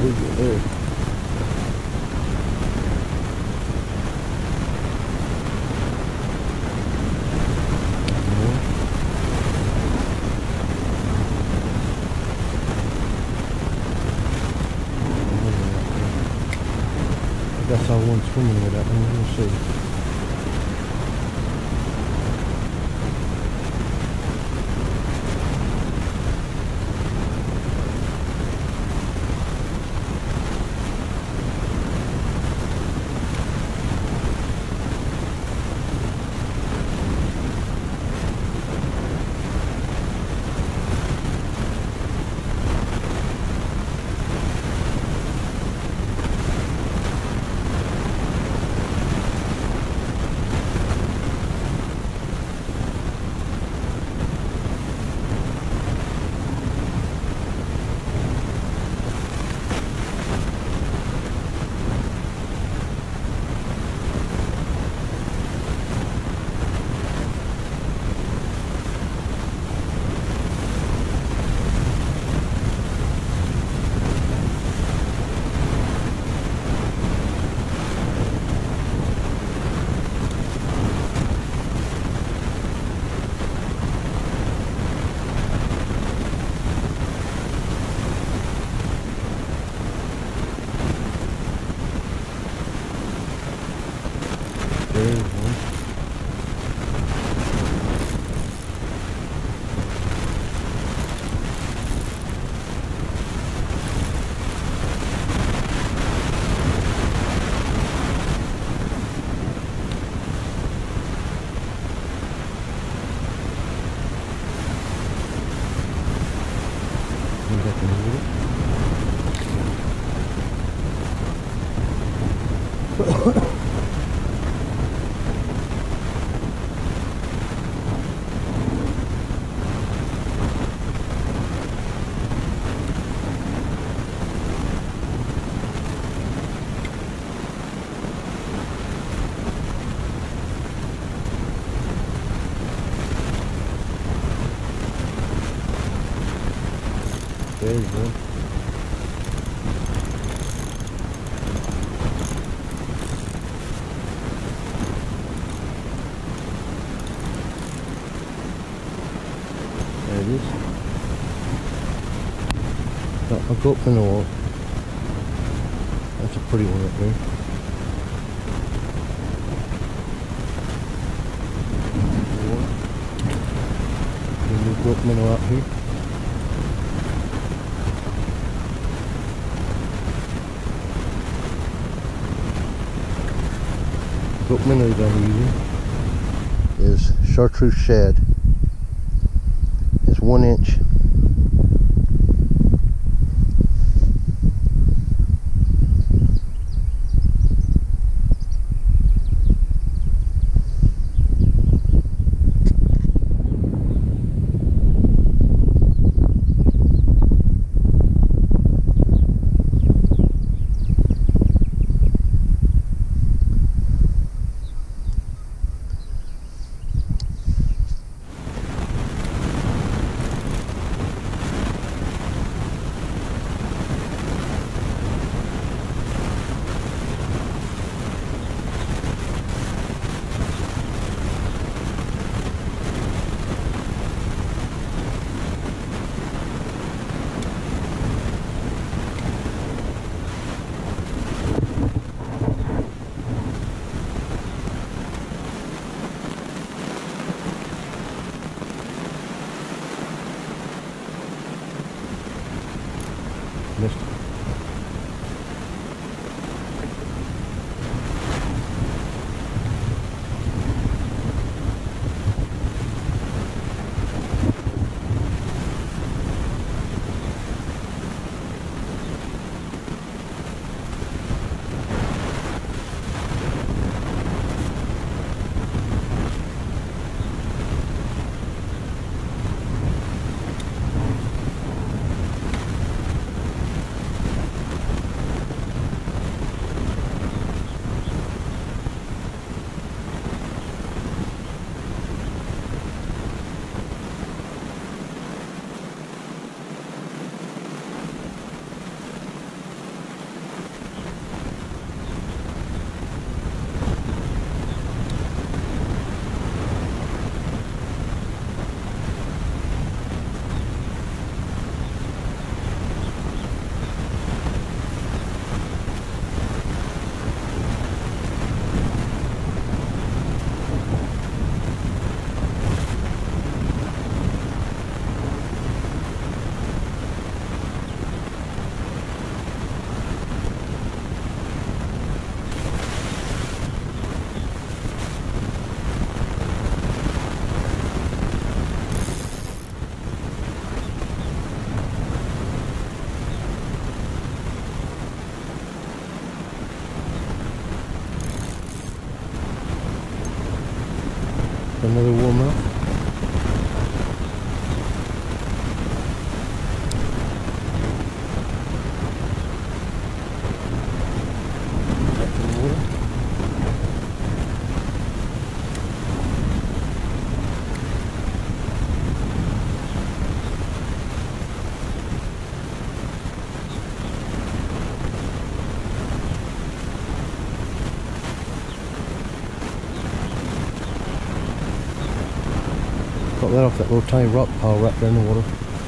bluegill there. I guess I won't swimming with that one, we'll see. There's one. Maybe I can move it. There you go. There it is. Got a gulp minnow. That's a pretty one up there. A new gulp minnow out here. Gulp minnow that I'm using is chartreuse shad. It's 1 inch. Missed. smallmouth. Back in the water. Got that off that little tiny rock pile right there in the water.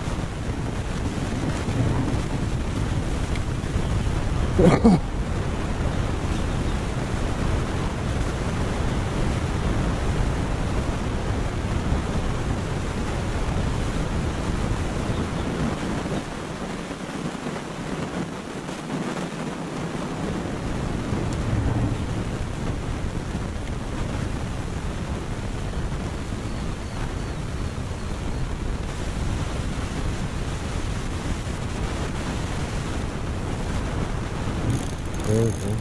There we go.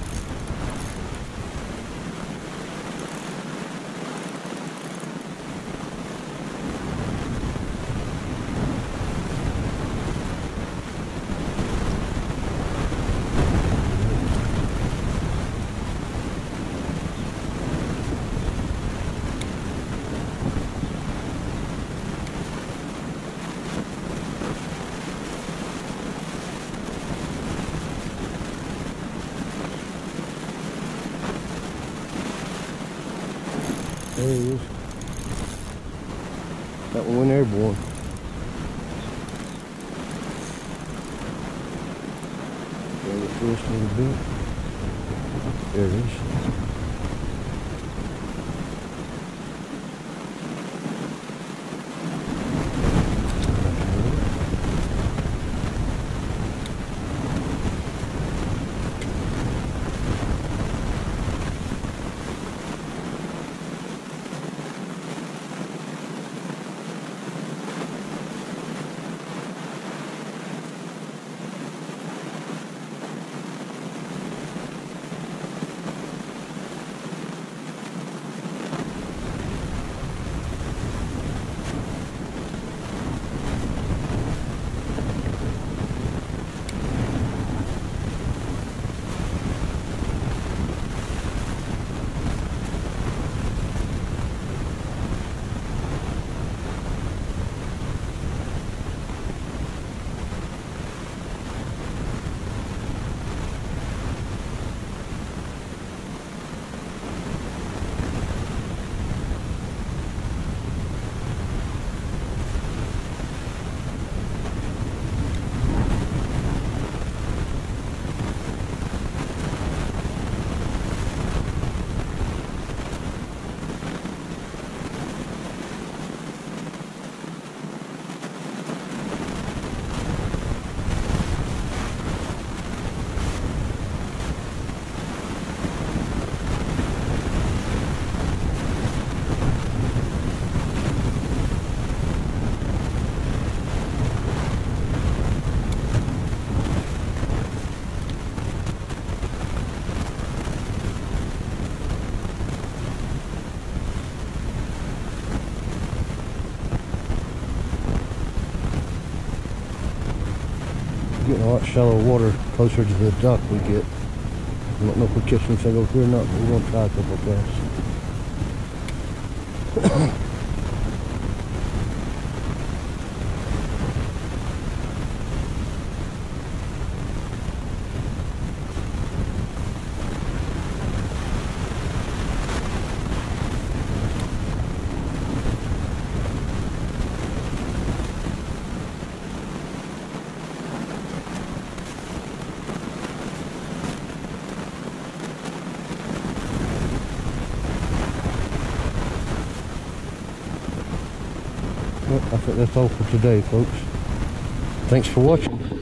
There he is. That one went airborne. Grab it first a little bit. There it is. Getting a lot shallow water closer to the dock we get. I don't know if we catch anything over here or not, but we're going to try a couple of casts. Well, I think that's all for today, folks. Thanks for watching.